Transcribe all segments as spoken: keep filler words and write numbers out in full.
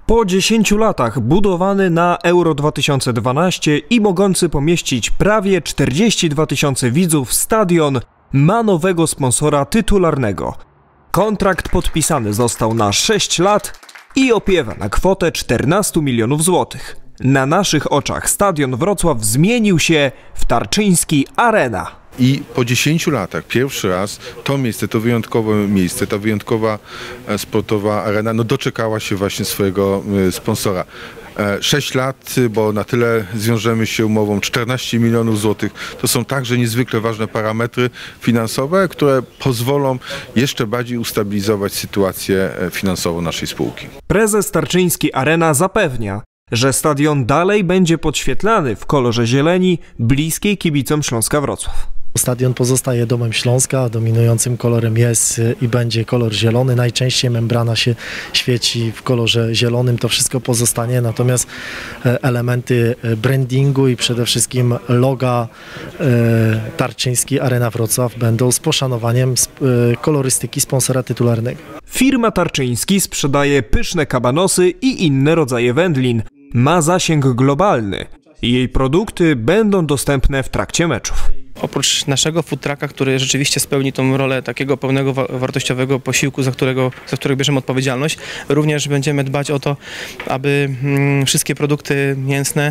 Po dziesięciu latach budowany na Euro dwa tysiące dwanaście i mogący pomieścić prawie czterdzieści dwa tysiące widzów stadion ma nowego sponsora tytularnego. Kontrakt podpisany został na sześć lat i opiewa na kwotę czternastu milionów złotych. Na naszych oczach stadion Wrocław zmienił się w Tarczyński Arena. I po dziesięciu latach pierwszy raz to miejsce, to wyjątkowe miejsce, ta wyjątkowa sportowa arena no doczekała się właśnie swojego sponsora. sześć lat, bo na tyle zwiążemy się umową, czternaście milionów złotych. To są także niezwykle ważne parametry finansowe, które pozwolą jeszcze bardziej ustabilizować sytuację finansową naszej spółki. Prezes Tarczyński Arena zapewnia, że stadion dalej będzie podświetlany w kolorze zieleni bliskiej kibicom Śląska Wrocław. Stadion pozostaje domem Śląska, dominującym kolorem jest i będzie kolor zielony. Najczęściej membrana się świeci w kolorze zielonym, to wszystko pozostanie, natomiast elementy brandingu i przede wszystkim loga Tarczyński Arena Wrocław będą z poszanowaniem kolorystyki sponsora tytularnego. Firma Tarczyński sprzedaje pyszne kabanosy i inne rodzaje wędlin. Ma zasięg globalny. Jej produkty będą dostępne w trakcie meczów. Oprócz naszego food trucka, który rzeczywiście spełni tą rolę takiego pełnego wartościowego posiłku, za którego, za którego bierzemy odpowiedzialność, również będziemy dbać o to, aby mm, wszystkie produkty mięsne,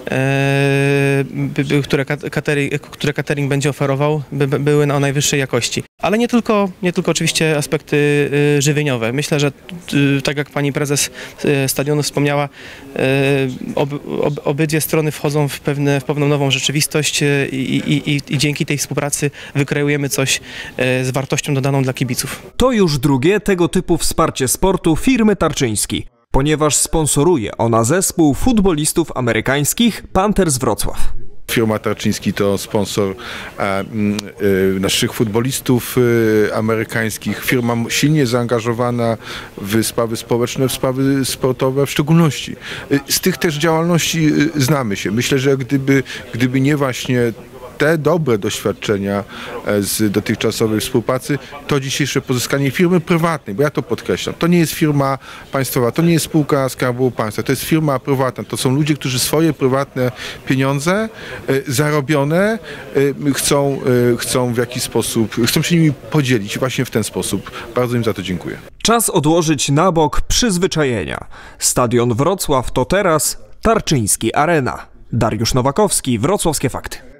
e, by, które, catering, które catering będzie oferował, by, by były na najwyższej jakości. Ale nie tylko, nie tylko oczywiście aspekty y, żywieniowe. Myślę, że y, tak jak pani prezes y, stadionu wspomniała, y, ob, ob, obydwie strony wchodzą w, pewne, w pewną nową rzeczywistość y, i, i, i dzięki tej współpracy wykreujemy coś y, z wartością dodaną dla kibiców. To już drugie tego typu wsparcie sportu firmy Tarczyński, ponieważ sponsoruje ona zespół futbolistów amerykańskich Panthers Wrocław. Firma Tarczyński to sponsor e, e, naszych futbolistów e, amerykańskich. Firma silnie zaangażowana w sprawy społeczne, w sprawy sportowe w szczególności. E, z tych też działalności e, znamy się. Myślę, że gdyby, gdyby nie właśnie te dobre doświadczenia z dotychczasowej współpracy, to dzisiejsze pozyskanie firmy prywatnej, bo ja to podkreślam, to nie jest firma państwowa, to nie jest spółka Skarbu Państwa, to jest firma prywatna, to są ludzie, którzy swoje prywatne pieniądze y, zarobione y, chcą, y, chcą w jakiś sposób, chcą się nimi podzielić właśnie w ten sposób. Bardzo im za to dziękuję. Czas odłożyć na bok przyzwyczajenia. Stadion Wrocław to teraz Tarczyński Arena. Dariusz Nowakowski, Wrocławskie Fakty.